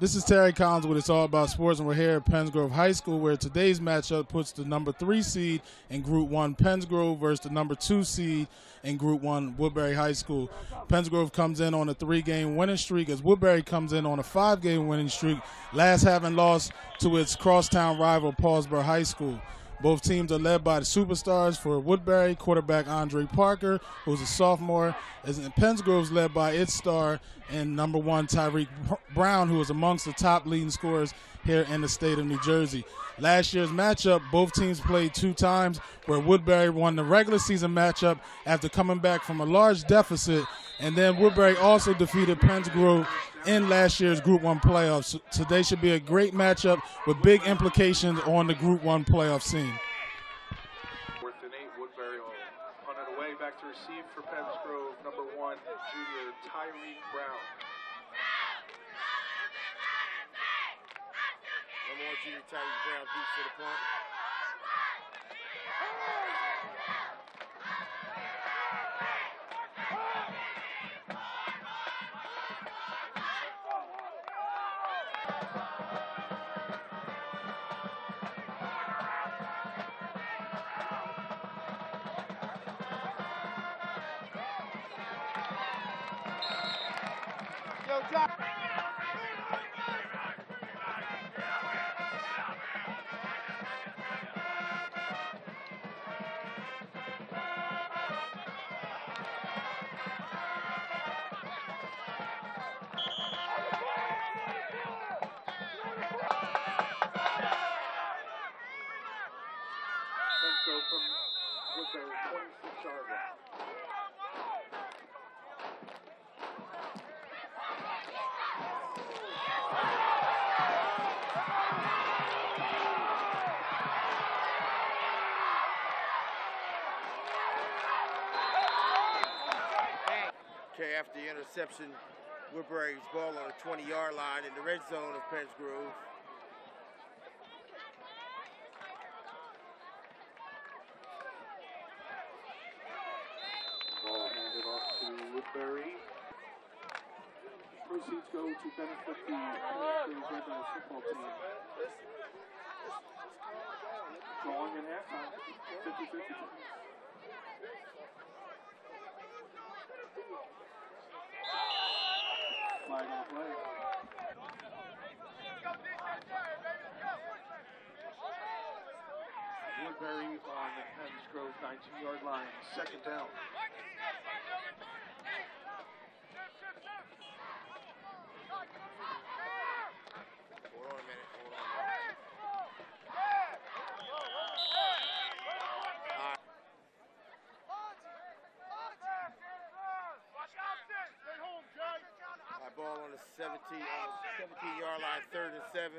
This is Terry Collins with It's All About Sports, and we're here at Penns Grove High School, where today's matchup puts the number 3 seed in Group 1 Penns Grove versus the number 2 seed in Group 1 Woodbury High School. Penns Grove comes in on a 3-game winning streak as Woodbury comes in on a 5-game winning streak, last having lost to its crosstown rival Paulsboro High School. Both teams are led by the superstars. For Woodbury, quarterback Andre Parker, who's a sophomore, and Penns Grove's led by its star and number 1 Tyreek Brown, who is amongst the top leading scorers here in the state of New Jersey. Last year's matchup, both teams played 2 times, where Woodbury won the regular season matchup after coming back from a large deficit, and then Woodbury also defeated Penns Grove in last year's Group 1 playoffs. So today should be a great matchup with big implications on the Group 1 playoff scene. 4th and 8, Woodbury will punt it away. Back to receive for Penns Grove, number 1, junior Tyreek Brown. Number 1 junior Tyreek Brown beats for the punt. So from Woodbury, 26-yard line. Okay, after the interception, Woodbury's ball on the 20-yard line in the red zone of Penns Grove. Ball handed off to Woodbury. Proceeds go to benefit the Red Devils football team. Going in halftime, 50-50. Flag on the play. Woodbury on the Penns Grove 19-yard line, 2nd down. Hold on a minute, hold on. Ball on the 17-yard line, 3rd and 7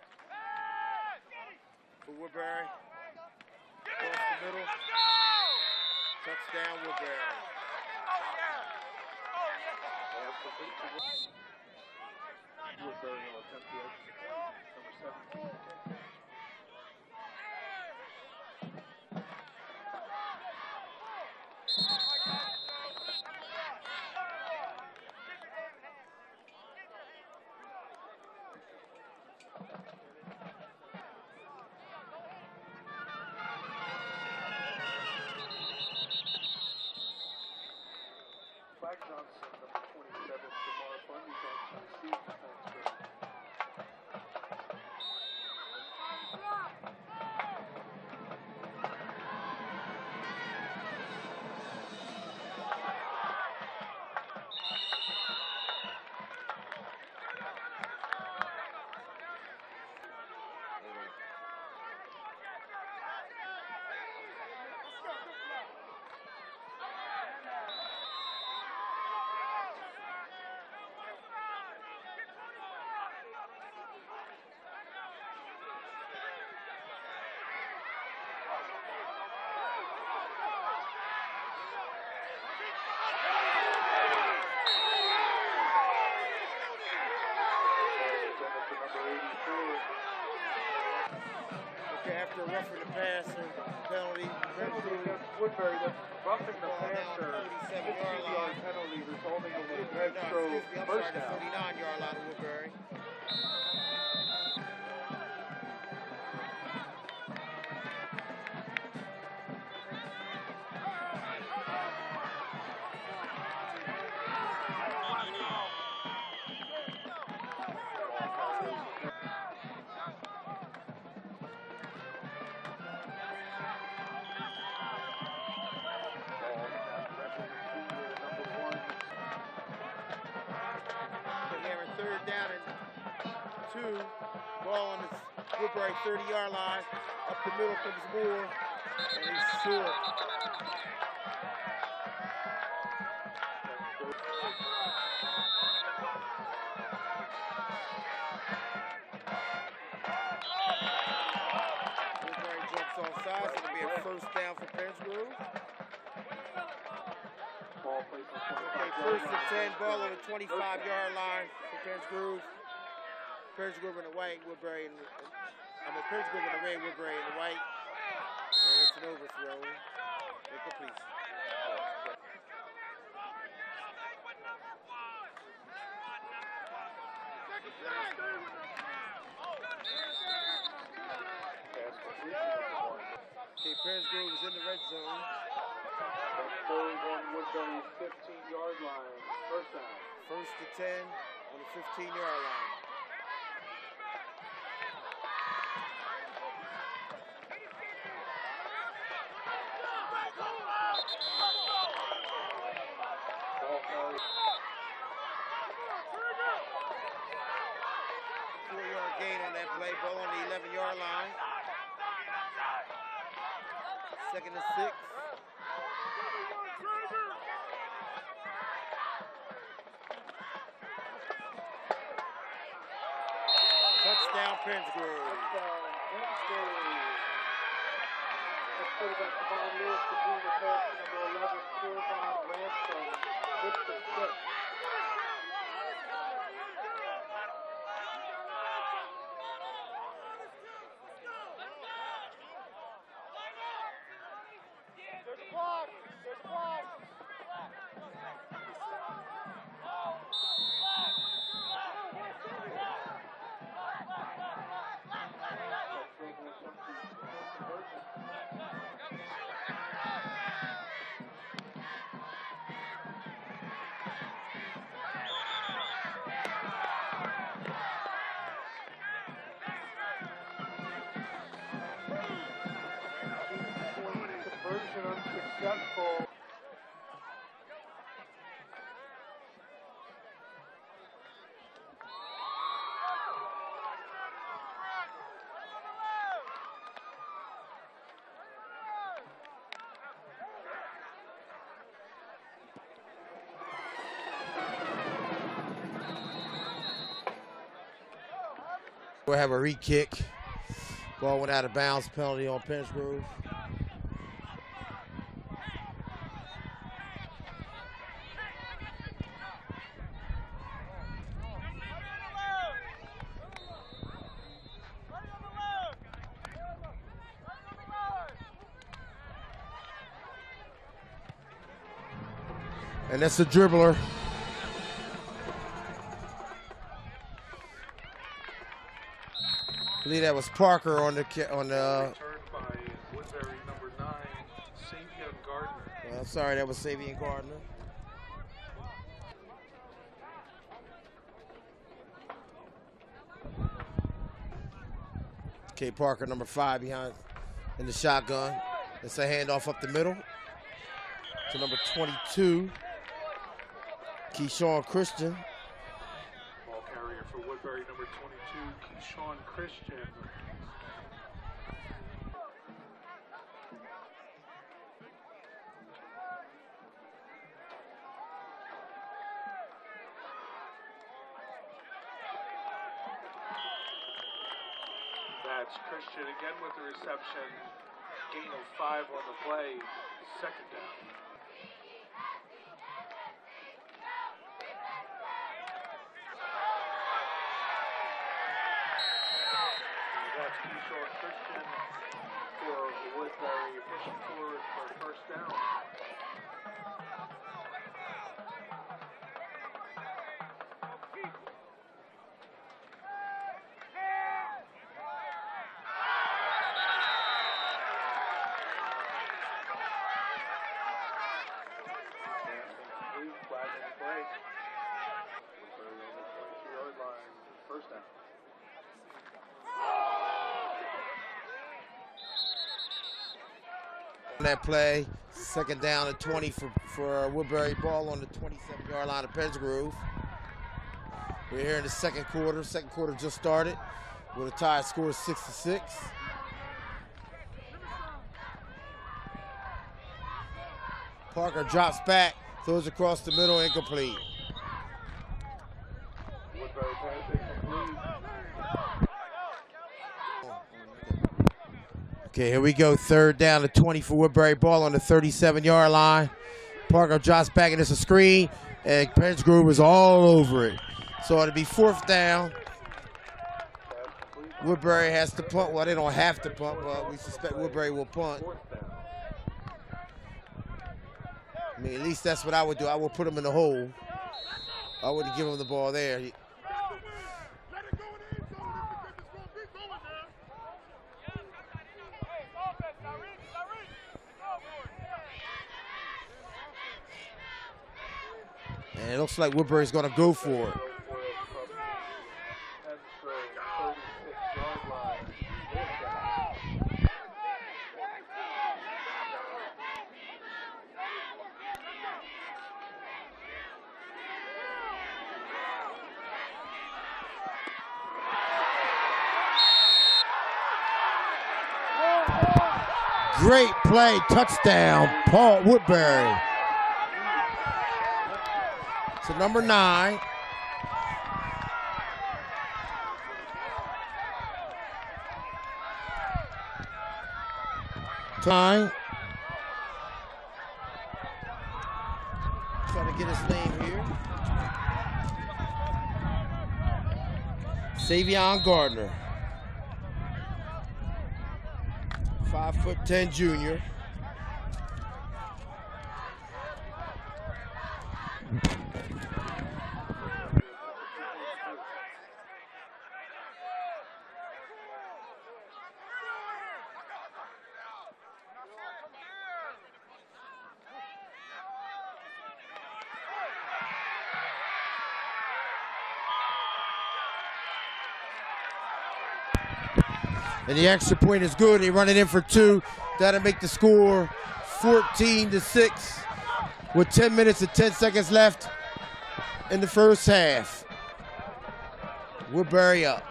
for Woodbury. Across the middle. Touchdown, Woodbury. Woodbury will attempt the extra point, number 17. Johnson, number 27, Jamar Bundy Johnson, receives the Penns Grove. After roughing the passer penalty, Woodbury, that's roughing the passer, 15-yard penalty resulting in a Penns Grove first down. 49-yard line of Woodbury. 22. Ball on the Woodbury 30-yard line. Up the middle comes Moore, and he's short. Woodbury jumps off sides. It'll be a first down for Pensgrove. Okay, first and 10, ball on the 25-yard line for Pensgrove. Pensgrove in the white, Woodbury in the, Pensgrove in the red, Woodbury in the white. And it's an overthrow. Incomplete. Okay, Pensgrove is in the red zone. Third on Woodbury's 15-yard line. First down. First to 10 on the 15-yard line. Ball carrier. 4-yard gain on that play. Ball on the 11-yard line. Second and 6. Touchdown, Pensgrove. The quarterback, Devon Lewis, between the pass to number 11, Corbin Ransom, with the six. Conversion unsuccessful. We'll have a re-kick. Ball went out of bounds, penalty on Pensgrove. And that's a dribbler. I believe that was Parker on the Returned by Woodbury number 9, Savion Gardner. Sorry, that was Savion Gardner. Okay, Parker number 5 behind in the shotgun. It's a handoff up the middle to number 22, Keyshawn Christian. Ball carrier for Woodbury number 22, Keyshawn Christian. That's Christian again with the reception. Gain of 5 on the play. Second down. That's Keyshawn Christian for Woodbury, pushing forward for a first down. Flag on the play. Woodbury on the 22-yard line. First down. On that play, second down and 20 for Woodbury. Ball on the 27-yard line of Pensgrove. We're here in the second quarter. Second quarter just started with a tie score of 6-6. Parker drops back, throws across the middle, incomplete. Okay, here we go. Third down to 20 for Woodbury. Ball on the 37-yard line. Parker drops back, and it's a screen, and Pennsgrove is all over it. So it'll be fourth down. Woodbury has to punt. Well, they don't have to punt, but we suspect Woodbury will punt. I mean, at least that's what I would do. I would put them in the hole. I wouldn't give them the ball there. And it looks like Woodbury's going to go for it. Great play, touchdown, Paul Woodbury. So number 9. Trying to get his name here. Savion Gardner. 5'10" junior. And the extra point is good. They run it in for 2. That'll make the score 14-6 with 10 minutes and 10 seconds left in the first half. Woodbury up.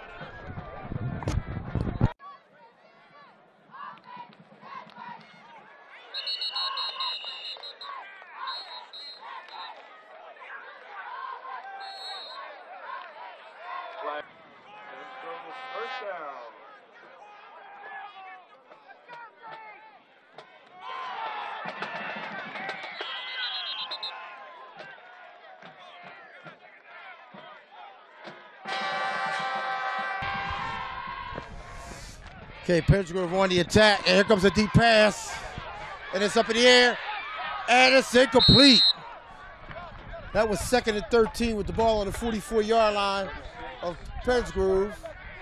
First down. Okay, Pennsgrove on the attack, and here comes a deep pass, and it's up in the air, and it's incomplete. That was 2nd and 13 with the ball on the 44-yard line of Pennsgrove.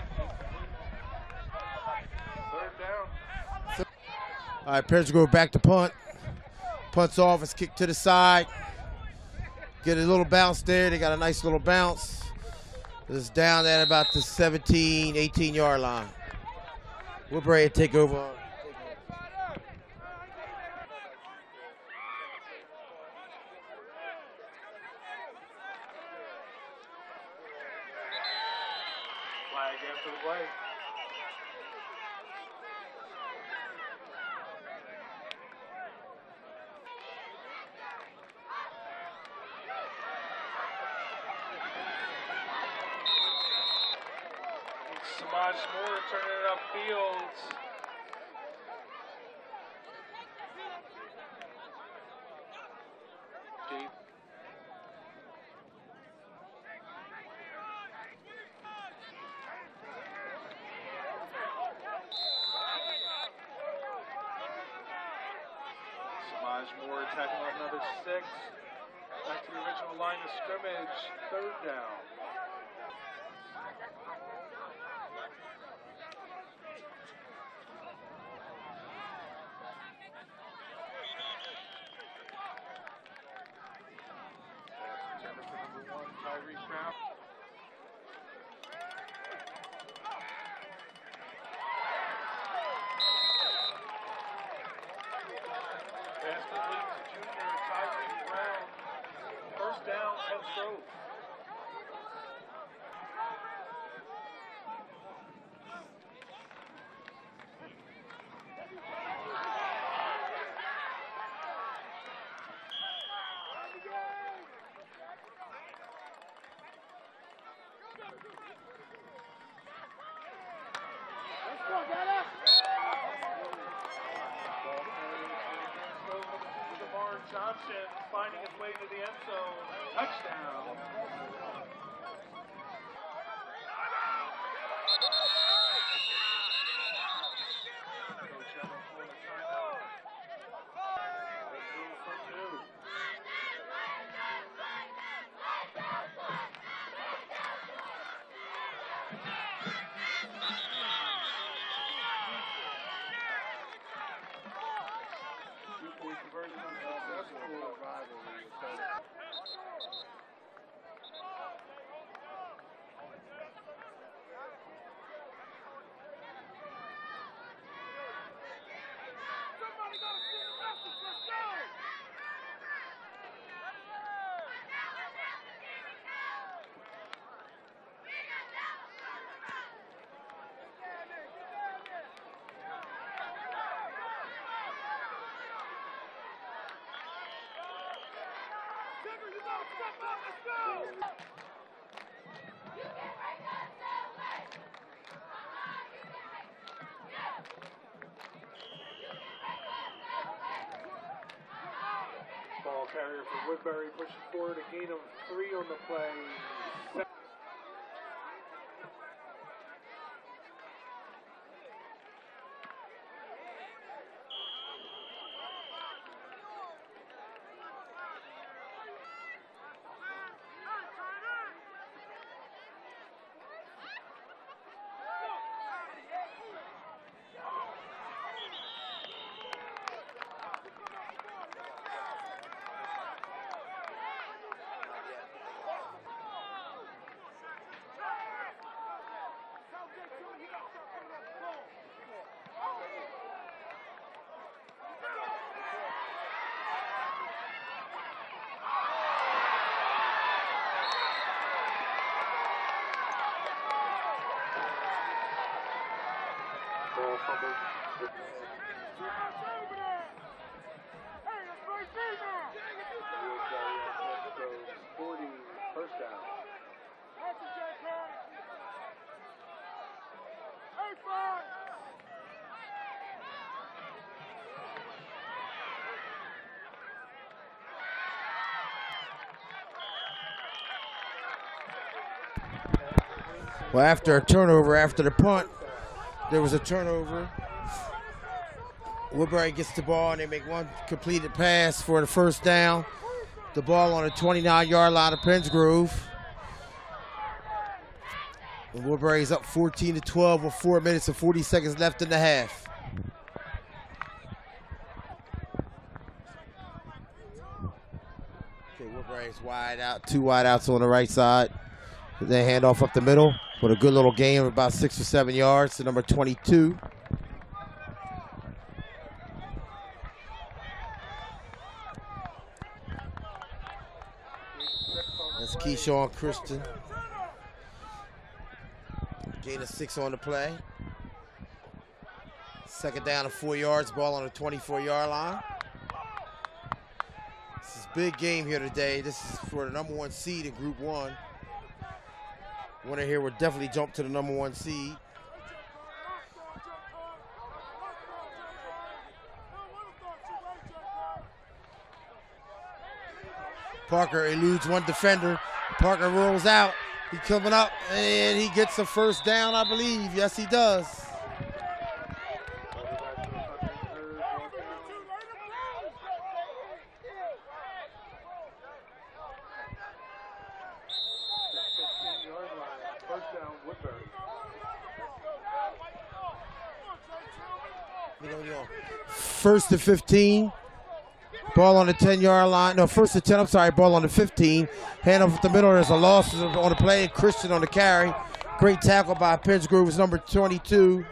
All right, Pennsgrove back to punt. Punts off, it's kicked to the side. Get a little bounce there. They got a nice little bounce. It's down at about the 17, 18-yard line. Woodbury take over. Flag after the play. Samaj Moore turning it upfield. Deep. Samaj Moore tackling on another 6. Back to the original line of scrimmage. 3rd down. Pass complete to junior Tyree Brown. First down, Pennsgrove. Johnson finding his way to the end zone. Touchdown. Coach Evans calling a timeout. Let's move for two. Two-point conversion successful. Rivalry. Ball carrier for Woodbury, pushing forward, a gain of 3 on the play. Ball fumbled. Woodbury 40, first down. Well, after a turnover, after the punt, there was a turnover. Woodbury gets the ball and they make one completed pass for the first down. The ball on the 29-yard line of Pensgrove. And Woodbury's up 14-12 with 4 minutes and 40 seconds left in the half. Okay, Woodbury's wide out, 2 wide outs on the right side. They hand off up the middle with a good little gain of about 6 or 7 yards to number 22. That's Keyshawn Christian. Gain of 6 on the play. Second down and 4 yards, ball on the 24-yard line. This is a big game here today. This is for the number 1 seed in Group 1. Winner here would definitely jump to the number 1 seed. Parker eludes one defender. Parker rolls out. He's coming up, and he gets a first down, I believe. Yes, he does. First and 15. Ball on the 10-yard line. No, first and 10, I'm sorry. Ball on the 15. Hand off the middle. There's a loss on the play. Christian on the carry. Great tackle by Pensgrove's number 22.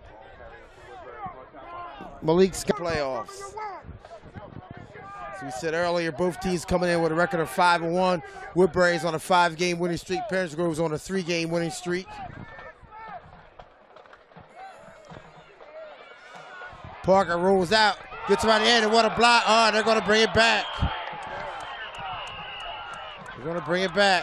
Malik's playoffs. As we said earlier, both teams coming in with a record of 5-1. Woodbury's on a 5-game winning streak. Pensgrove's on a 3-game winning streak. Parker rolls out. Gets right in, and what a block. Oh, they're going to bring it back. They're going to bring it back.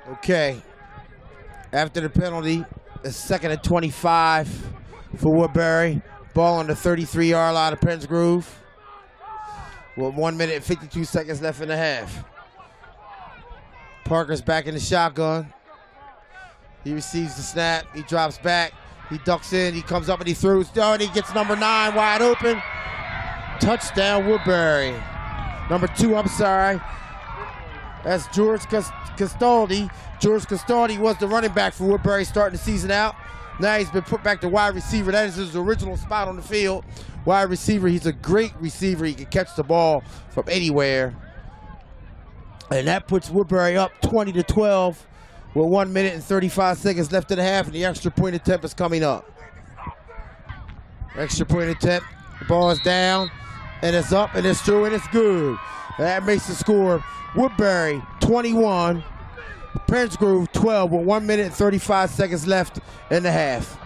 Okay. After the penalty, it's 2nd and 25 for Woodbury. Ball on the 33-yard line of Penns Grove. With 1 minute and 52 seconds left in the half. Parker's back in the shotgun. He receives the snap. He drops back. He ducks in. He comes up and he throws. Oh, and he gets number 9 wide open. Touchdown, Woodbury. Number 2, I'm sorry. That's George Castaldi. George Castaldi was the running back for Woodbury starting the season out. Now he's been put back to wide receiver. That is his original spot on the field. Wide receiver. He's a great receiver. He can catch the ball from anywhere. And that puts Woodbury up 20-12 with 1 minute and 35 seconds left in the half, and the extra point attempt is coming up. Extra point attempt. The ball is down, and it's up, and it's through, and it's good. That makes the score Woodbury 21, Penns Grove 12 with 1 minute and 35 seconds left in the half.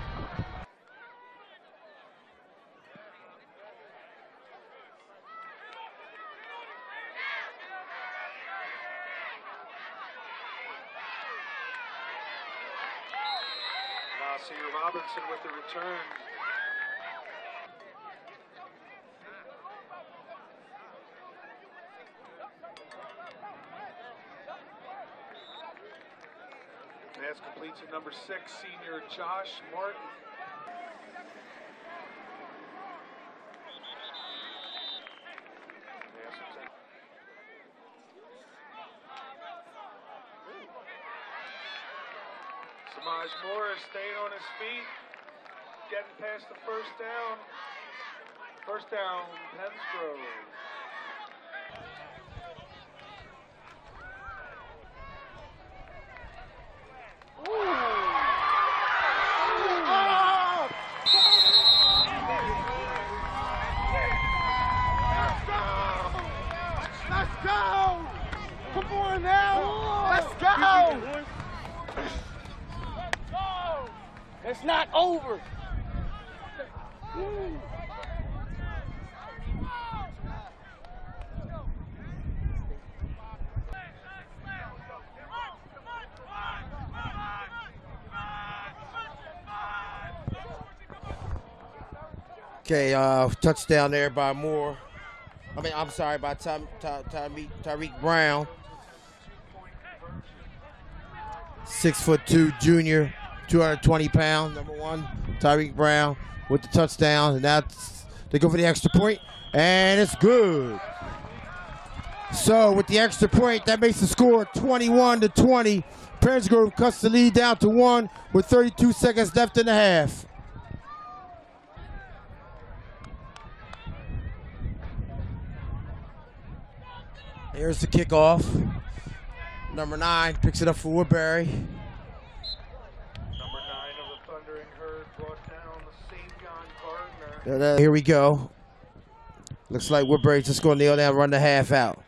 Senior Robinson with the return. Pass complete to number 6, senior Josh Martin. Samaj Morris staying on his feet, getting past the first down. First down, Penns Grove. Let's go! Come on now! Let's go! It's not over. Okay, touchdown there by Moore. I'm sorry, by Tyreek Brown. 6'2" junior, 220 pounds, number 1, Tyreek Brown with the touchdown. And now they go for the extra point, and it's good. So with the extra point, that makes the score 21-20. Penns Grove cuts the lead down to 1 with 32 seconds left in the half. Here's the kickoff. Number 9 picks it up for Woodbury. Number 9 of the Thundering Herd brought down the St. John Gardner. Here we go. Looks like Woodbury's just going to kneel down and run the half out.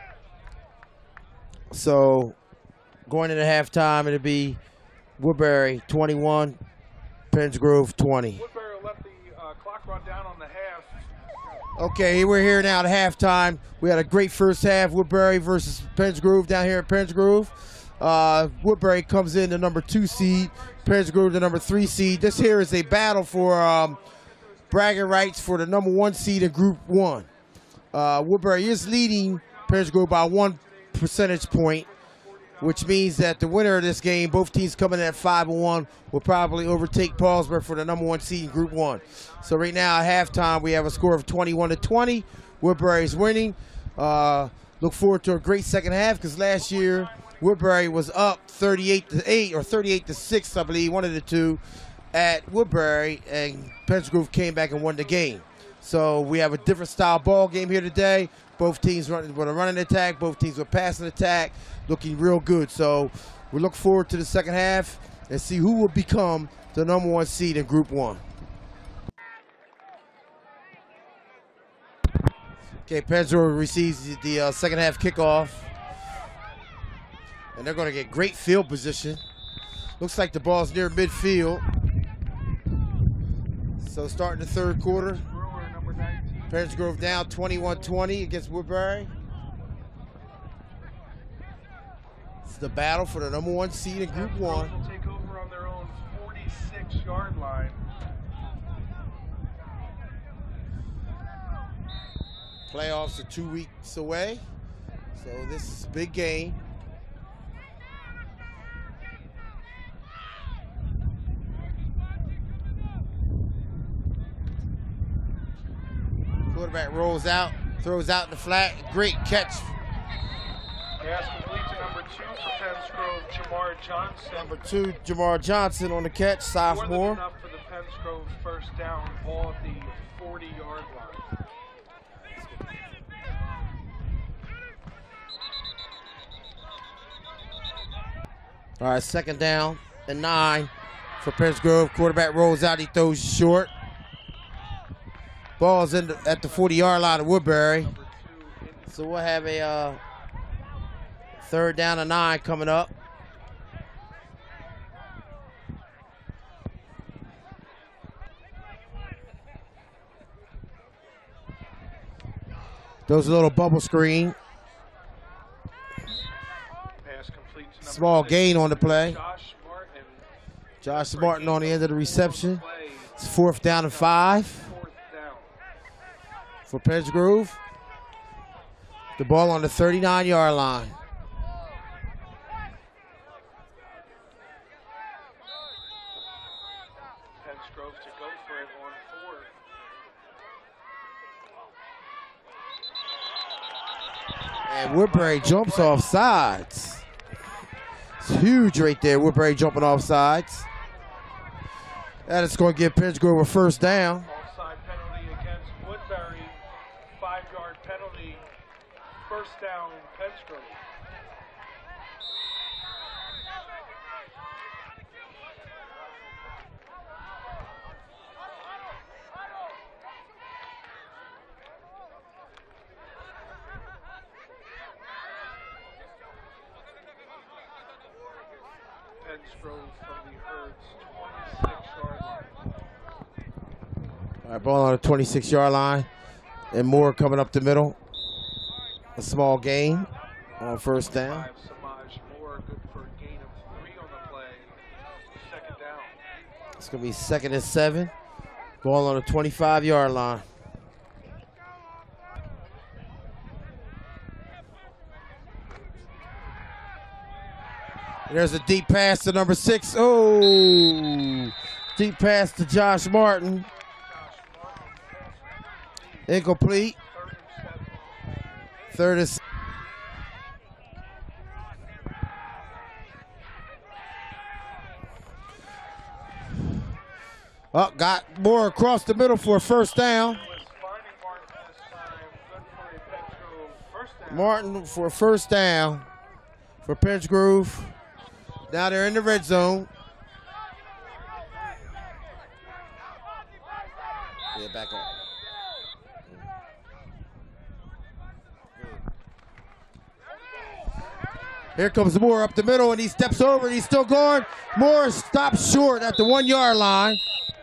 So going into halftime, it'll be Woodbury 21, Penns Grove 20. Woodbury will let the clock run down on the half. Okay, we're here now at halftime. We had a great first half, Woodbury versus Penns Grove down here at Penns Grove. Woodbury comes in the number 2 seed, Penns Grove the number 3 seed. This here is a battle for bragging rights for the number 1 seed in Group 1. Woodbury is leading Penns Grove by 1 percentage point, which means that the winner of this game, both teams coming in at 5-1, will probably overtake Paulsboro for the number 1 seed in Group 1. So right now at halftime, we have a score of 21-20. Woodbury's winning. Look forward to a great second half, because last year Woodbury was up 38-8 or 38-6, I believe, one of the two, at Woodbury, and Penns Grove came back and won the game. So we have a different style ball game here today. Both teams running with a running attack, both teams with passing attack, looking real good. So we look forward to the second half and see who will become the number 1 seed in Group 1. Okay, Penns Grove receives the second half kickoff, and they're going to get great field position. Looks like the ball's near midfield. So starting the third quarter, Penns Grove down 21-20 against Woodbury. the battle for the #1 seed in Group 1. Will take over on their own 46-yard line. Playoffs are 2 weeks away, so this is a big game. Quarterback rolls out, throws out in the flat. Great catch. Pass complete to number 2 for Penns Grove, Jamar Johnson. Number 2, Jamar Johnson on the catch, sophomore. More than enough for the Penns Grove first down, ball at the 40-yard line. All right, 2nd down and 9 for Penns Grove. Quarterback rolls out, he throws short. Ball's in at the 40-yard line of Woodbury. So we'll have a 3rd down and 9 coming up. Those a little bubble screen. Pass complete to number Small 6, gain on the play. Josh Martin. Josh Martin on the end of the reception. It's 4th down and 5 4th down. for Penns Grove. The ball on the 39-yard line. Penns Grove to go for it on 4th. And Woodbury jumps off sides. It's huge right there, Woodbury jumping off sides. That is going to give Penns Grove a 1st down. Offside penalty against Woodbury. 5-yard penalty. 1st down, Penns Grove. Penns Grove from the Herds, 26-yard line. All right, ball on the 26-yard line. And more coming up the middle. A small gain on 1st down. Samaj Moore, good for a gain of 3 on the play. 2nd down. It's going to be 2nd and 7. Ball on the 25-yard line. And there's a deep pass to number 6. Oh, deep pass to Josh Martin. Incomplete. 3rd and 7. Oh, got Moore across the middle for a 1st down. Martin for a 1st down for Penns Grove. Now they're in the red zone. Yeah, back up. Here comes Moore up the middle, and he steps over, and he's still going. Moore stops short at the 1-yard line.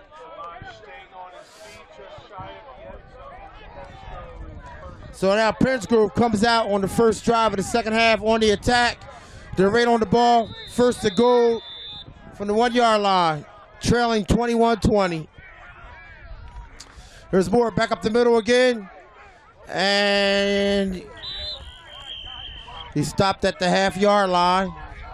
So now Penns Grove comes out on the 1st drive of the 2nd half on the attack. They're right on the ball. 1st to goal from the 1-yard line, trailing 21-20. There's Moore back up the middle again. And he stopped at the half-yard line.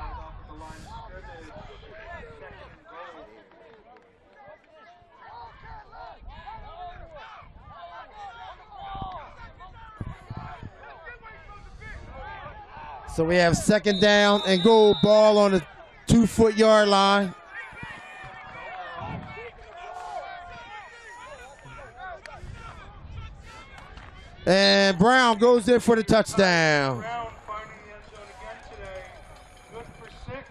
So we have 2nd down and goal, ball on the 2-foot-yard line. And Brown goes in for the touchdown. Brown finding the end zone again today. Good for 6.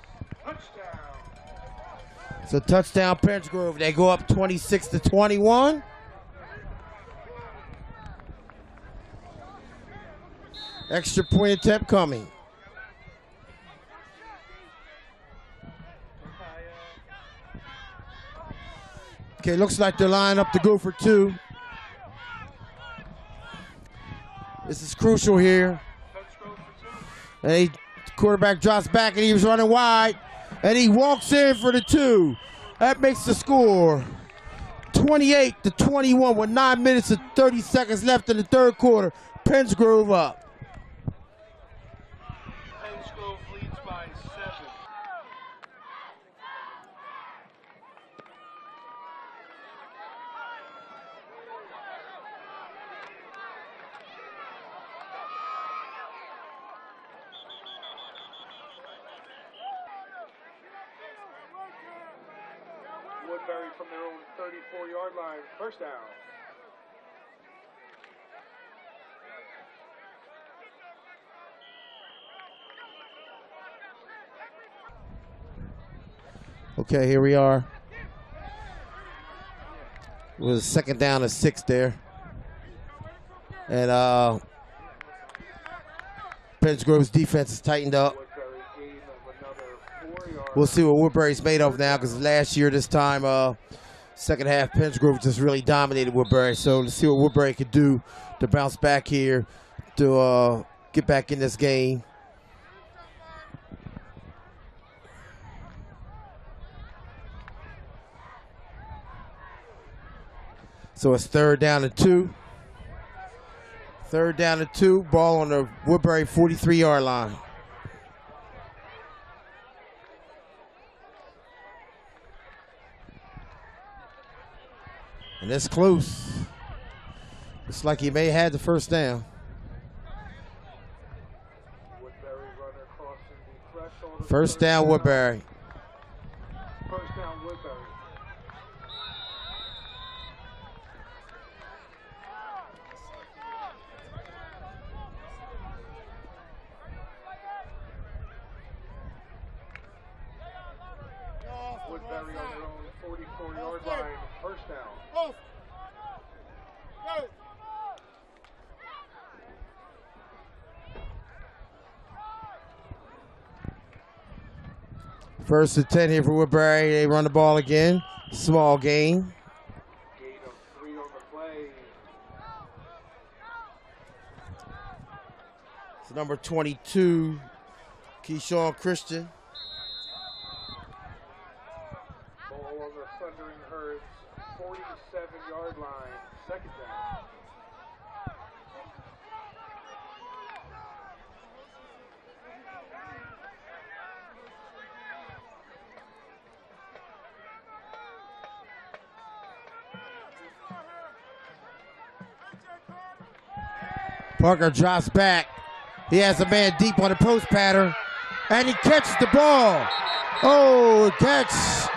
Touchdown. So touchdown Penns Grove. They go up 26-21. Extra point attempt coming. Okay, looks like they're lining up to go for 2. This is crucial here. And Quarterback drops back, and he was running wide. And he walks in for the 2. That makes the score 28-21 with 9 minutes and 30 seconds left in the third quarter. Pennsgrove up. Pennsgrove leads by 7. Woodbury from their own 34-yard line, first down. Okay, here we are. It was second down and 6 there. And Pennsgrove's defense is tightened up. We'll see what Woodbury's made of now, because last year this time, second half, Pennsgrove just really dominated Woodbury. So let's see what Woodbury could do to bounce back here, to get back in this game. So it's third down and 2. Third down and 2, ball on the Woodbury 43-yard line. And it's close. Looks like he may have had the first down. First down, Woodbury. First down, Woodbury. Woodbury on their own 44-yard line, first down. First and 10 here for Woodbury. They run the ball again. Small gain. Gain of 3 on the play. It's number 22, Keyshawn Christian. Ball on the Thundering Herds 47-yard line, second down. Parker drops back. He has a man deep on the post pattern, and he catches the ball. Oh, catch.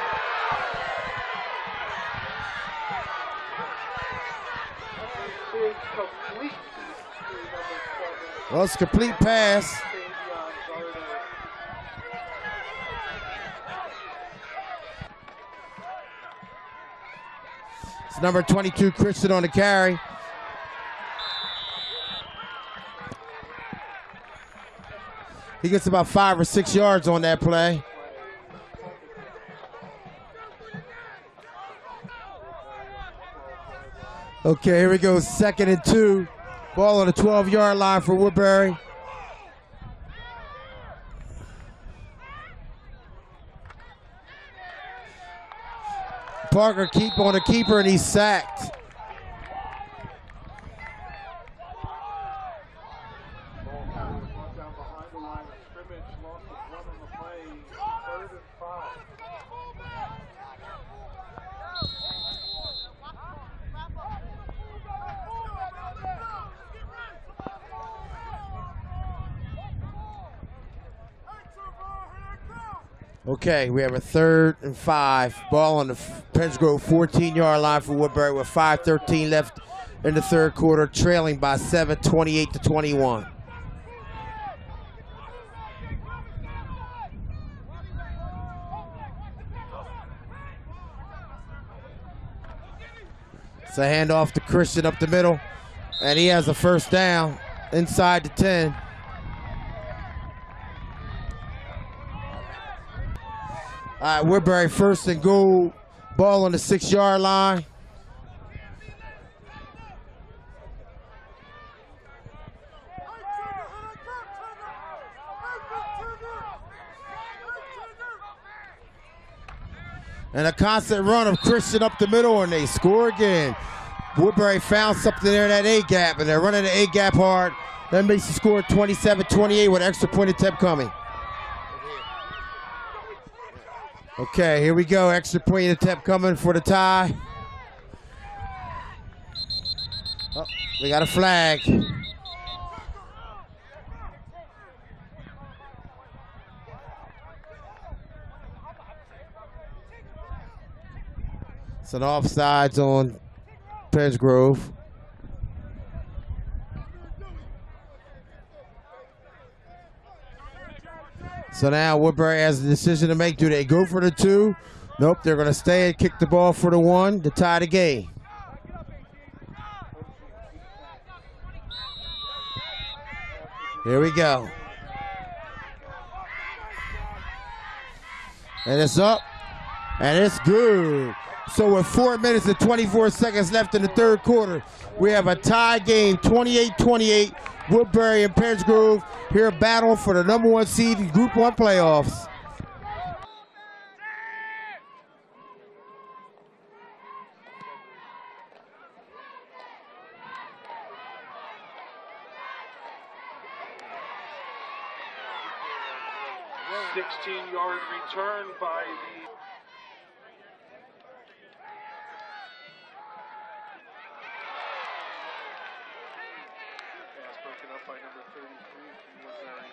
Complete. Well, it's a complete pass. It's number 22, Christian, on the carry. He gets about 5 or 6 yards on that play. Okay, here we go, second and 2. Ball on the 12-yard line for Woodbury. Parker keep on a keeper, and he's sacked. Okay, we have a 3rd and 5. Ball on the Pennsgrove 14-yard line for Woodbury with 5:13 left in the third quarter, trailing by 7, 28-21. It's a handoff to Christian up the middle, and he has a first down inside the 10. All right, Woodbury first and goal. Ball on the 6-yard line. And a constant run of Christian up the middle, and they score again. Woodbury found something there in that A gap, and they're running the A gap hard. That makes the score 27-28 with extra point attempt coming. Okay, here we go. Extra point attempt coming for the tie. Oh, we got a flag. It's an offsides on Penns Grove. So now Woodbury has a decision to make. Do they go for the 2? Nope, they're going to stay and kick the ball for the 1 to tie the game. Here we go. And it's up. And it's good. So with 4 minutes and 24 seconds left in the third quarter, we have a tie game, 28-28. Woodbury and Penns Grove here battle for the #1 seed in Group 1 playoffs. A 16-yard return by the pass broken up by number 33 from Woodbury.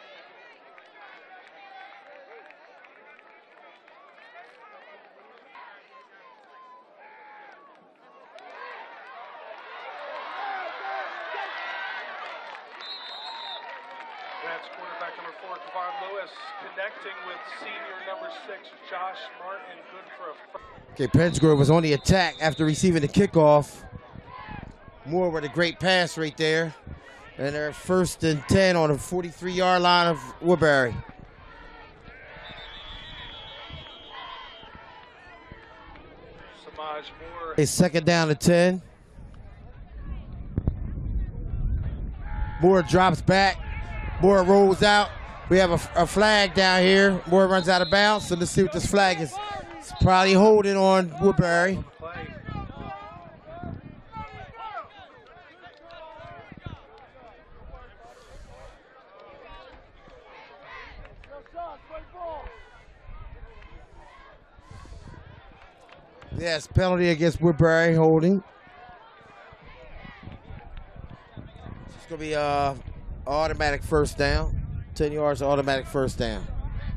That's quarterback number 4, Kevon Lewis, connecting with senior number 6, Josh Martin. Good for a... Okay, Penns Grove was on the attack after receiving the kickoff. Moore with a great pass right there. And they're 1st and 10 on the 43-yard line of Woodbury. Samaj Moore. A 2nd down to 10. Moore drops back. Moore rolls out. We have a flag down here. Moore runs out of bounds. So let's see what this flag is. It's probably holding on Woodbury. Yes, penalty against Woodbury, holding. It's going to be automatic 1st down. 10 yards, automatic 1st down.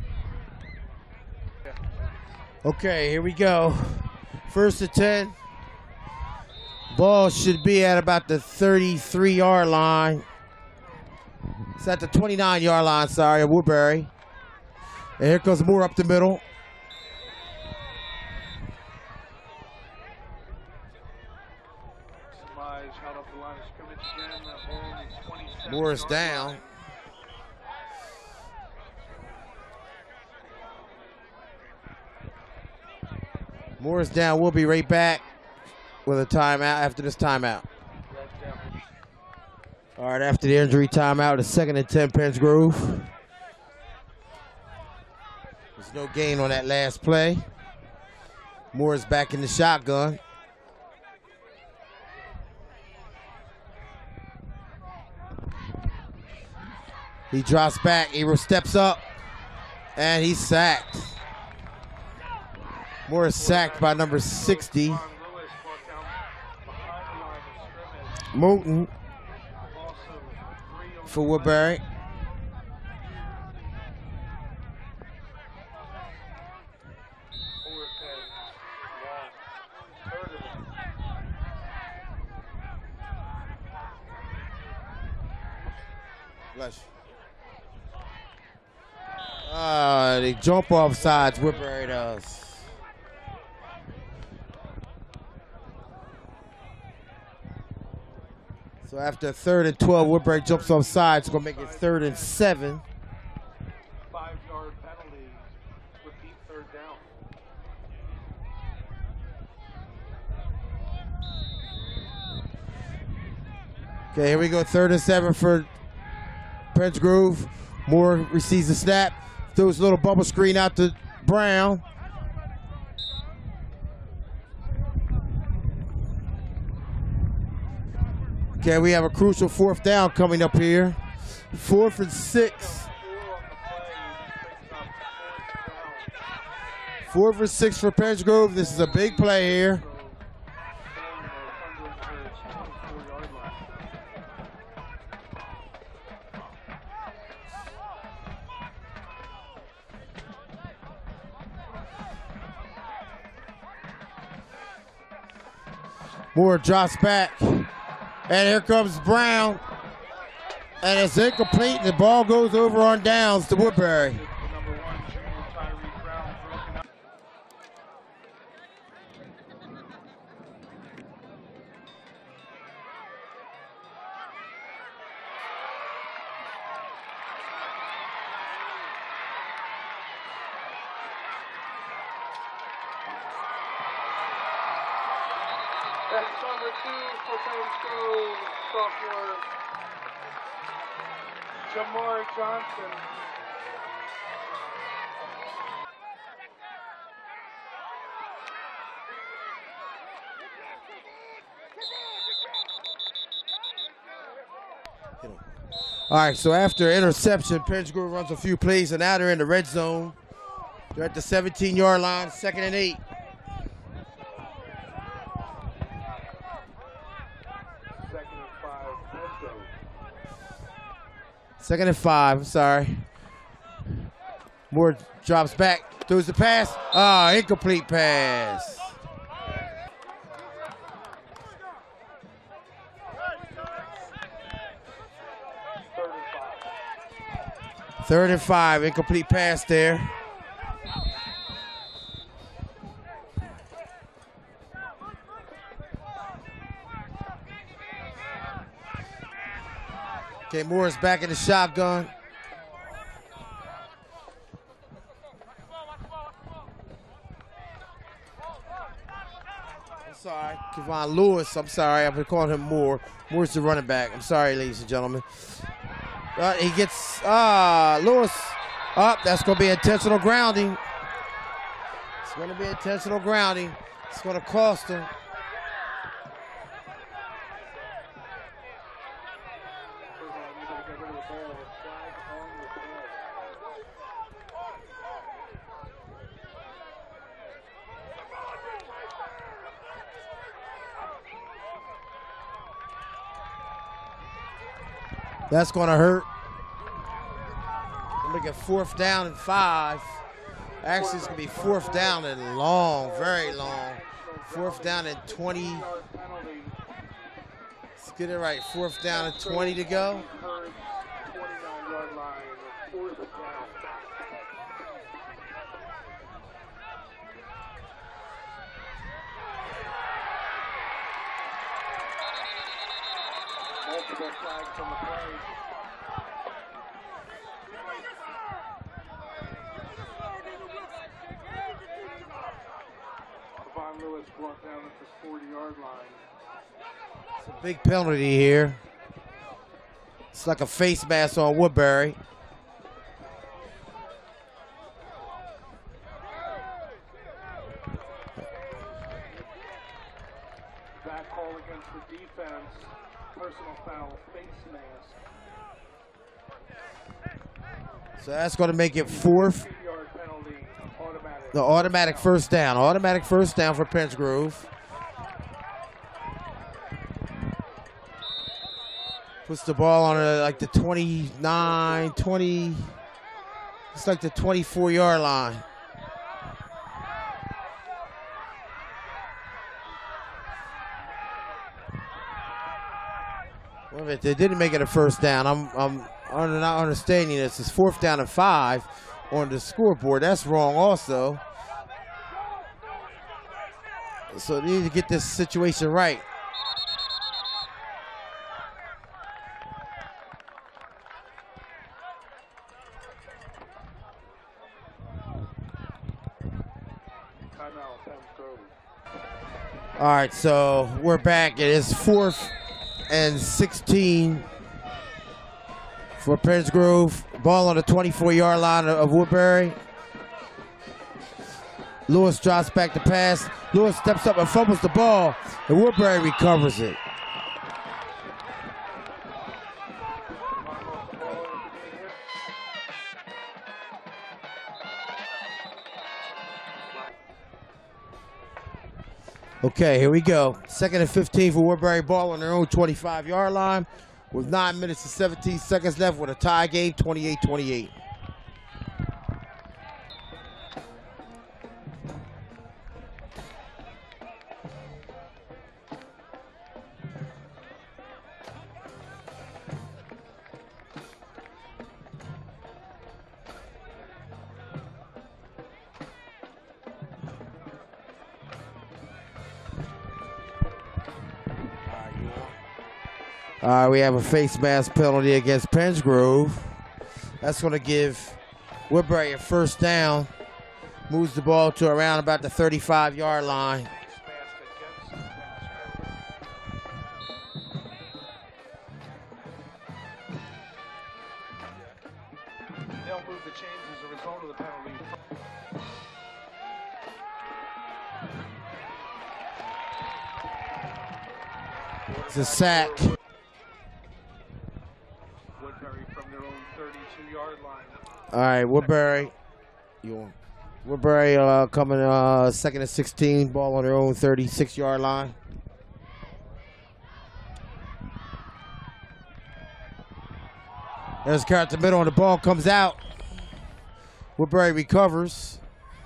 Okay, here we go. 1st and 10. Ball should be at about the 33-yard line. It's at the 29-yard line, sorry, of Woodbury. And here comes Moore up the middle. Moore is down. Moore is down. We'll be right back with a timeout after this timeout. All right, after the injury timeout, the 2nd and 10 Penns Grove. There's no gain on that last play. Moore is back in the shotgun. He drops back, Ebro steps up, and he's sacked. Moore is sacked by number 60. Moulton for Woodbury. Bless you. They jump off sides, Woodbury does. So after 3rd and 12, Woodbury jumps off sides. It's going to make it 3rd and 7. 5-yard penalty. Repeat 3rd down. Okay, here we go. 3rd and 7 for Penns Grove. Moore receives the snap. Throws a little bubble screen out to Brown. Okay, we have a crucial 4th down coming up here. 4th and 6. 4th and 6 for Page Grove. This is a big play here. Moore drops back, and here comes Brown, and it's incomplete, and the ball goes over on downs to Woodbury. That's number 2 for Page Grove, sophomore Jamar Johnson. All right, so after interception, Page Grove runs a few plays, and now they're in the red zone. They're at the 17-yard line, 2nd and 8. Second and 5, I'm sorry. Moore drops back, throws the pass. Ah, incomplete pass. Third and 5, incomplete pass there. Okay, Moore's back in the shotgun. I'm sorry, Kevon Lewis. I'm sorry, I've been calling him Moore. Moore's the running back. I'm sorry, ladies and gentlemen. He gets Lewis up. That's going to be intentional grounding. It's going to be intentional grounding. It's going to cost him. That's going to hurt. Look at 4th down and 5. Actually, it's going to be 4th down and long, very long. 4th down and 20. Let's get it right. 4th down and 20 to go. Multiple flags on the play. Kevon Lewis brought down at the 40-yard line. It's a big penalty here. It's like a face mask on Woodbury. That call against the defense. Personal foul, face mask. So that's going to make it 4th. Penalty, automatic. The automatic 1st down. Automatic 1st down for Page Grove. Puts the ball on like the 29, 20. It's like the 24-yard line. Wait a minute, they didn't make it a 1st down. I'm not understanding this. It's 4th down and 5 on the scoreboard. That's wrong also. So they need to get this situation right. All right, so we're back. It is 4th and 16 for Page Grove. Ball on the 24-yard line of Woodbury. Lewis drops back to pass. Lewis steps up and fumbles the ball, and Woodbury recovers it. Okay, here we go. 2nd and 15 for Woodbury, ball on their own 25-yard line with 9 minutes and 17 seconds left with a tie game, 28-28. All right, we have a face mask penalty against Pensgrove. That's going to give Woodbury a first down. Moves the ball to around about the 35-yard line. They'll move the chains as a result of the penalty. It's a sack. Woodbury from their own 32-yard line. All right, Woodbury. Woodbury coming 2nd and 16, ball on their own 36-yard line. There's a carry at the middle, and the ball comes out. Woodbury recovers.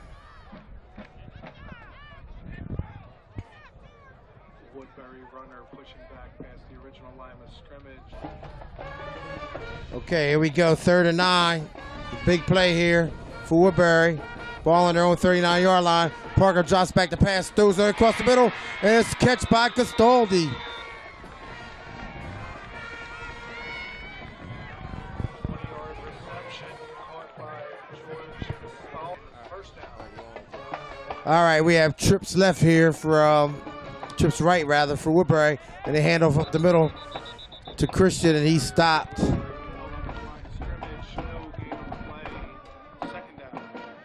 Woodbury runner pushing back past the original line of scrimmage. Okay, here we go, 3rd and 9. Big play here for Woodbury. Ball on their own 39-yard line. Parker drops back to pass, throws it across the middle, and it's catch by Castaldi. 20-yard reception caught by George Castaldi. First down. All right, we have trips left here for trips right rather for Woodbury, and they hand off up the middle to Christian, and he's stopped. Line of scrimmage, no gain on the play. Second down.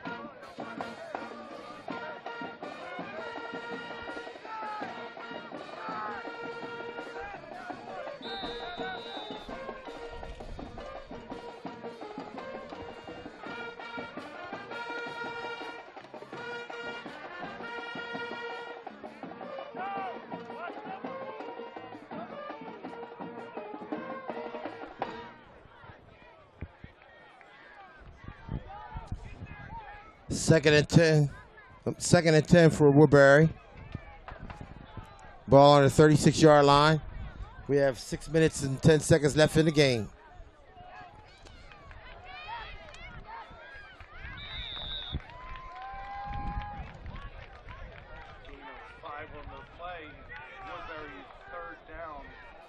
Second and 10 for Woodbury. Ball on the 36-yard line. We have 6 minutes and 10 seconds left in the game. Gain of 5 on the play. Woodbury 3rd down.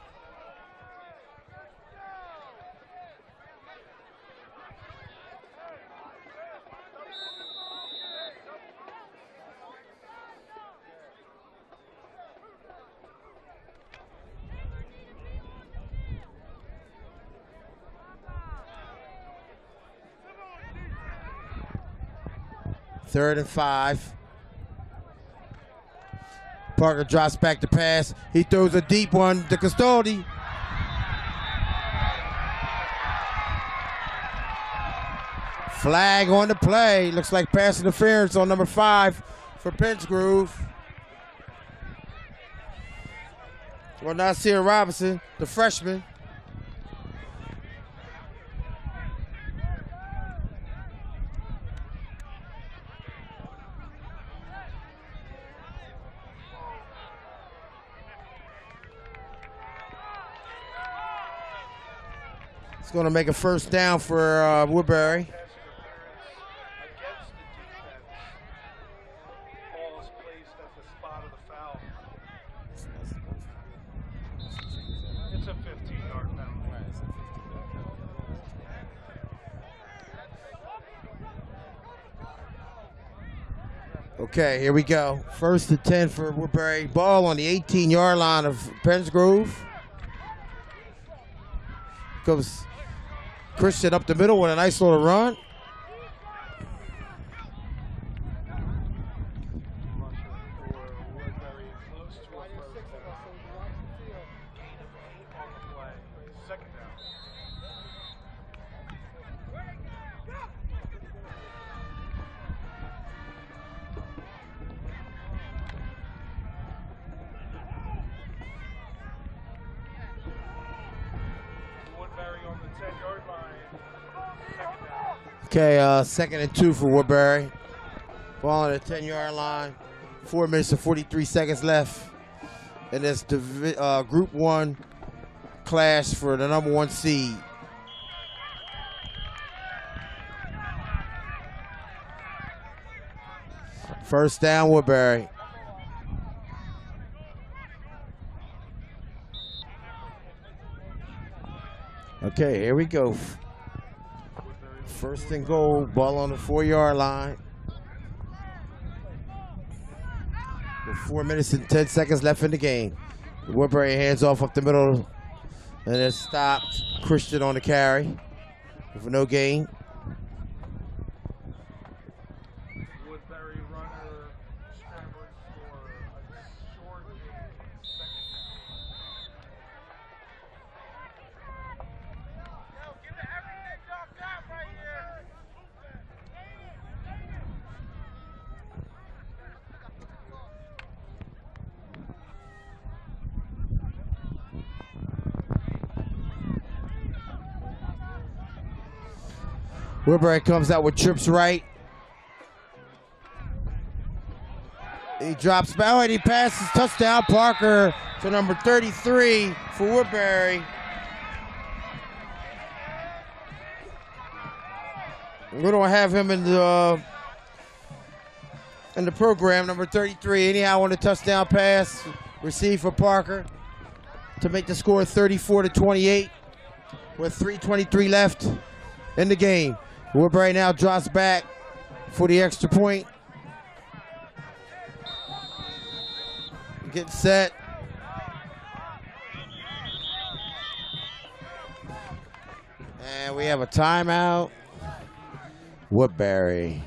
Third and 5. Parker drops back to pass. He throws a deep one to Castaldi. Flag on the play. Looks like pass interference on number 5 for Pensgrove. Well, Nasir Robinson, the freshman. It's going to make a first down for Woodbury. Pass interference against the defense. Ball is placed at the spot of the foul. It's a 15-yard penalty. Okay, here we go. 1st and 10 for Woodbury. Ball on the 18-yard line of Pensgrove. Goes Christian up the middle with a nice little run. Rusher for Woodbury close to a first down. Gain of 8 on the play. Second down. 10-yard line. Second down. Okay, 2nd and 2 for Woodbury. Ball on the 10-yard line. 4 minutes and 43 seconds left. And it's the Group 1 clash for the number 1 seed. First down, Woodbury. Okay, here we go. First and goal, ball on the 4-yard line. With 4 minutes and 10 seconds left in the game. Woodbury hands off up the middle and then stopped. Christian on the carry for no gain. Woodbury runner scrambling for a short gain. Second down. Give it everything y'all got right here. Woodbury comes out with trips right. He drops back and he passes. Touchdown, Parker to number 33 for Woodbury. We don't have him in the program, number 33. Anyhow, on the touchdown pass, received for Parker to make the score 34-28 with 3:23 left in the game. Woodbury now drops back for the extra point. Getting set. And we have a timeout. Woodbury.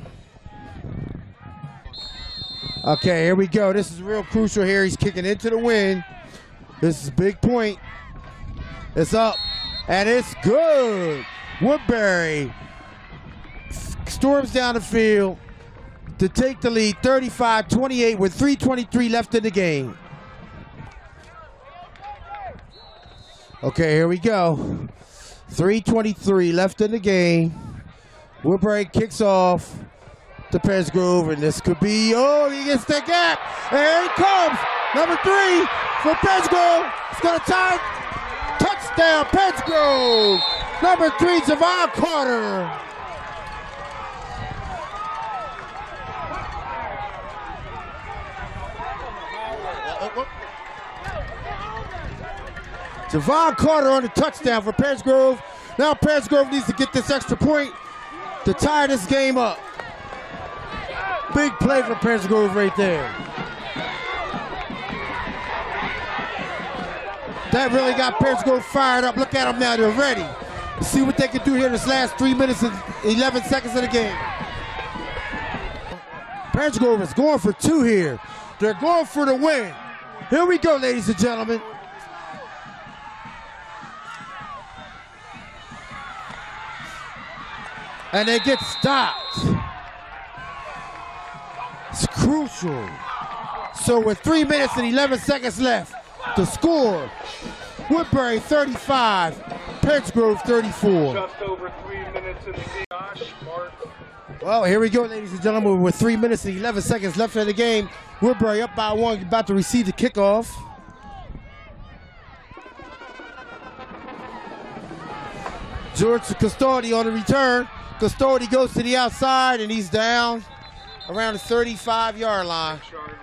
Okay, here we go. This is real crucial here. He's kicking into the wind. This is a big point. It's up, and it's good. Woodbury storms down the field to take the lead 35-28 with 3:23 left in the game. Okay, here we go. 3:23 left in the game. Woodbury kicks off to Pennsgrove, and this could be, oh, he gets the gap. And here he comes. Number 3 for Pennsgrove. It's going to tie. Touchdown, Pennsgrove. Number 3, Javon Carter. Javon Carter on the touchdown for Pennsgrove. Now Pennsgrove needs to get this extra point to tie this game up. Big play for Pennsgrove right there. That really got Pennsgrove fired up. Look at them now, they're ready. Let's see what they can do here in this last 3 minutes and 11 seconds of the game. Pennsgrove is going for 2 here. They're going for the win. Here we go, ladies and gentlemen. And they get stopped. It's crucial. So with 3 minutes and 11 seconds left, the score, Woodbury 35, Pennsgrove 34. Just over 3 minutes in the game. Josh Martin. Well, here we go, ladies and gentlemen, with 3 minutes and 11 seconds left in the game. Woodbury up by 1, about to receive the kickoff. George Custodi on the return. Custodi goes to the outside, and he's down around the 35-yard line.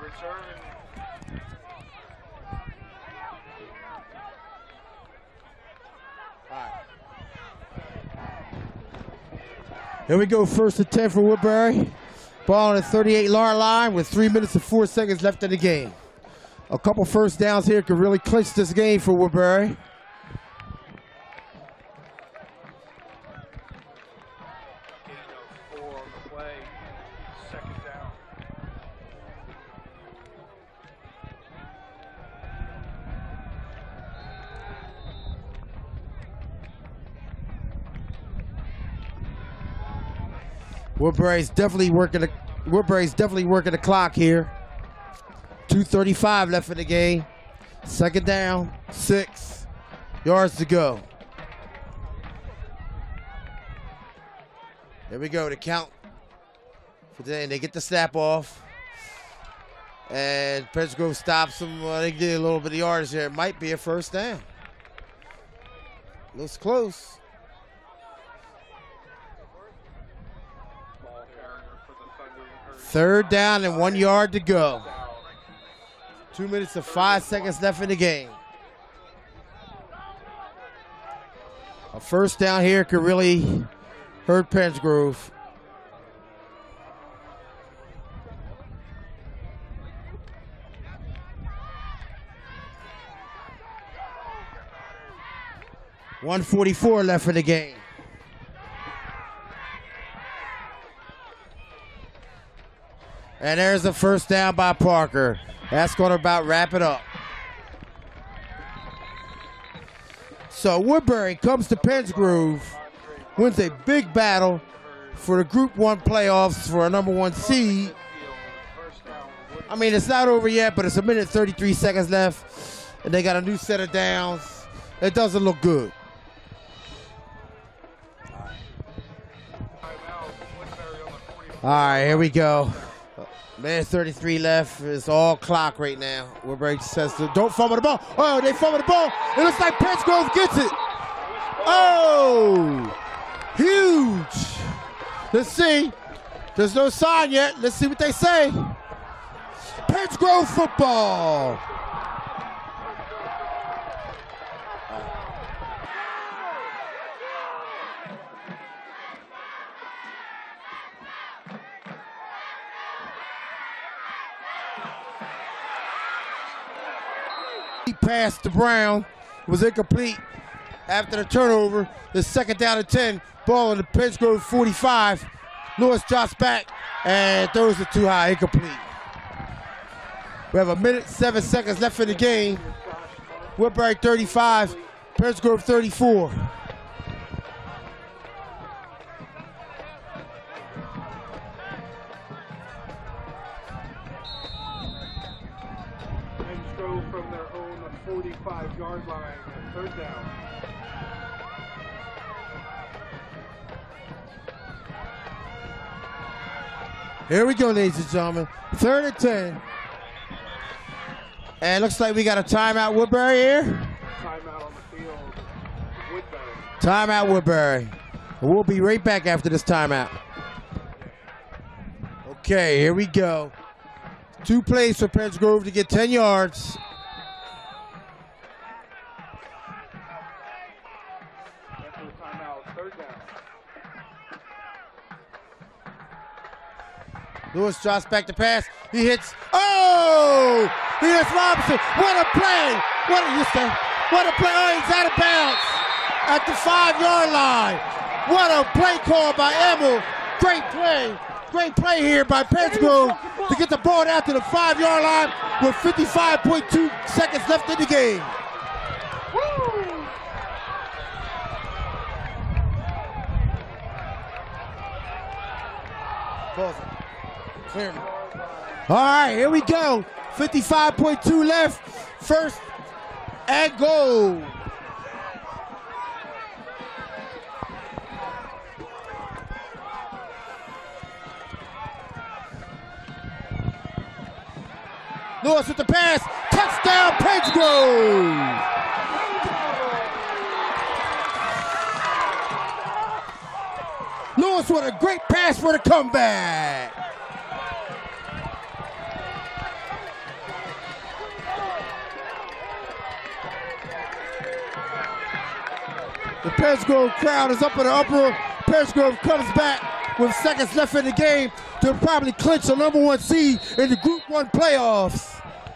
Here we go, 1st and 10 for Woodbury. Ball on the 38-yard line with 3 minutes and 4 seconds left in the game. A couple first downs here could really clinch this game for Woodbury. Woodbury's definitely working the clock here. 2:35 left in the game. 2nd down, 6 yards to go. There we go, the count. And they get the snap off. And Pennsgrove stops them. They get a little bit of yardage there. It might be a first down. Looks close. Third down and 1 yard to go. 2 minutes and 5 seconds left in the game. A first down here could really hurt Pennsgrove. .144 left in the game. And there's a first down by Parker. That's going to about wrap it up. So Woodbury comes to Pennsgrove, wins a big battle for the Group 1 playoffs for a #1 seed. I mean, it's not over yet, but it's a minute 33 seconds left, and they got a new set of downs. It doesn't look good. All right, here we go. Minute 33 left. It's all clock right now. Woodbury says, don't fumble the ball. Oh, they fumbled the ball. It looks like Pennsgrove gets it. Oh, huge. Let's see. There's no sign yet. Let's see what they say. Pennsgrove football. Pass to Brown was incomplete after the turnover. The second down and 10. Ball in the Pennsgrove 45. Lewis drops back and throws it too high, incomplete. We have a minute 7 seconds left in the game. Woodbury 35, Pennsgrove 34. From their own 45-yard line at third down. Here we go, ladies and gentlemen. 3rd and 10. And looks like we got a timeout Woodbury here. Timeout on the field. Woodbury. Timeout Woodbury. We'll be right back after this timeout. Okay, here we go. 2 plays for Pennsgrove to get 10 yards. Lewis drops back to pass. He hits. Oh! He hits Robinson. What a play! What a play! Oh, he's out of bounds at the 5-yard line. What a play call by Emil. Great play. Great play here by Pennsgrove to get the ball out to the 5-yard line with 55.2 seconds left in the game. Pause it. Clear me. All right, here we go. 55.2 left. First and goal. Lewis with the pass. Touchdown, Pennsgrove. Lewis with a great pass for the comeback. The Pennsgrove crowd is up in the uproar. Pennsgrove comes back with seconds left in the game to probably clinch a #1 seed in the Group 1 playoffs.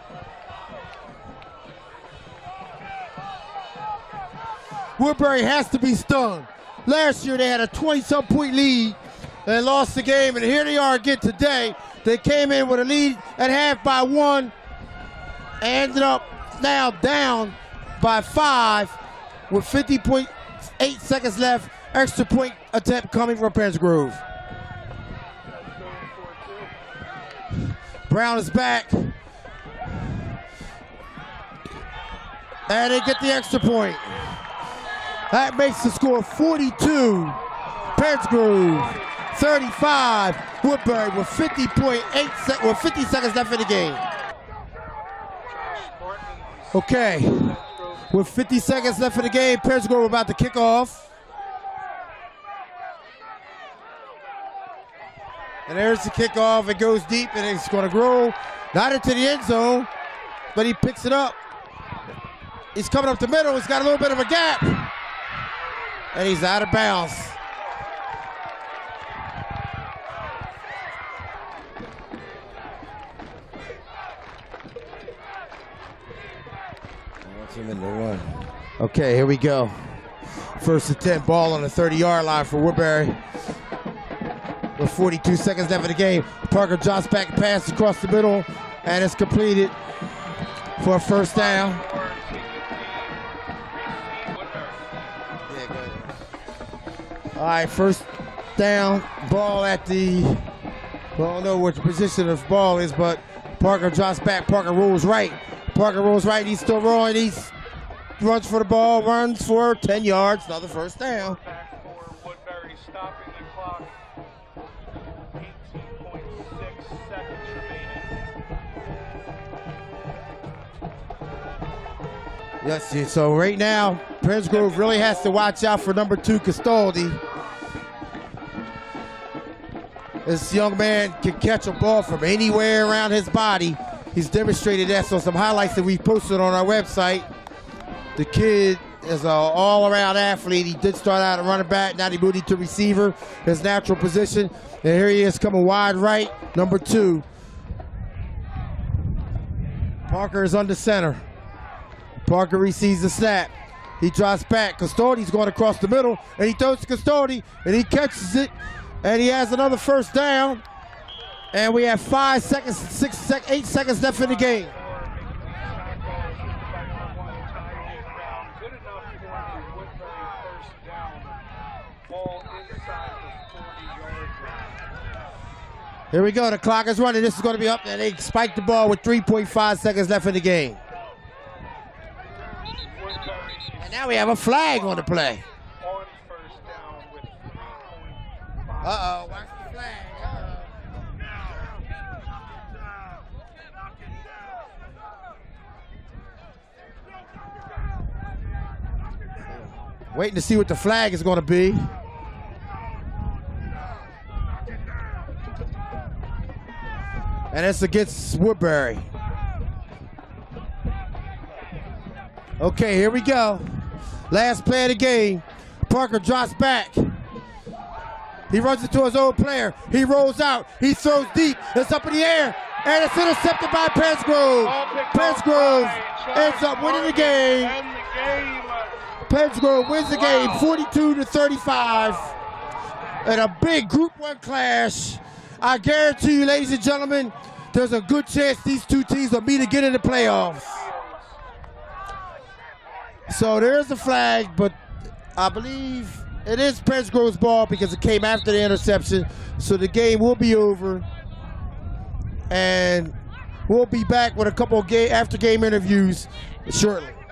Woodbury has to be stung. Last year they had a 20-some point lead and lost the game, and here they are again today. They came in with a lead at half by 1 and ended up now down by 5 with 50.8 seconds left. Extra point attempt coming from Pennsgrove. Brown is back. And they get the extra point. That makes the score 42. Pennsgrove 35. Woodbury with 50 seconds left in the game. Okay, with 50 seconds left in the game, Penns Grove about to kick off. And there's the kickoff. It goes deep and it's going to grow. Not into the end zone, but he picks it up. He's coming up the middle. He's got a little bit of a gap. And he's out of bounds. Okay, here we go. First and 10, ball on the 30-yard line for Woodbury. With 42 seconds left in the game, Parker drops back and passes across the middle, and it's completed for a first down. All right, first down, ball at the, I don't know what the position of the ball is, but Parker drops back, Parker rolls right. Parker rolls right, he's still rolling, he runs for the ball, runs for 10 yards, another first down. Back for Woodbury, stopping the clock. 18.6 seconds remaining. Yes, so right now, Penns Grove really has to watch out for number 2, Castoldi. This young man can catch a ball from anywhere around his body. He's demonstrated that, so some highlights that we posted on our website. The kid is an all-around athlete. He did start out at running back, now he moved into receiver, his natural position. And here he is coming wide right, number 2. Parker is under center. Parker receives the snap. He drops back. Castoldi's going across the middle, and he throws to Castoldi, and he catches it, and he has another first down. And we have 8 seconds left in the game. Here we go, the clock is running. This is going to be up, and they spike the ball with 3.5 seconds left in the game. And now we have a flag on the play. Uh-oh, watch the flag. Waiting to see what the flag is going to be. And it's against Woodbury. Okay, here we go. Last play of the game. Parker drops back. He runs into his own player. He rolls out. He throws deep. It's up in the air. And it's intercepted by Penns Grove. Penns Grove ends up winning the game. Penns Grove wins the game 42-35. And a big Group 1 clash. I guarantee you, ladies and gentlemen, there's a good chance these two teams will meet again in the playoffs. So there's the flag, but I believe it is Penns Grove's ball because it came after the interception. So the game will be over. And we'll be back with a couple of after-game interviews shortly.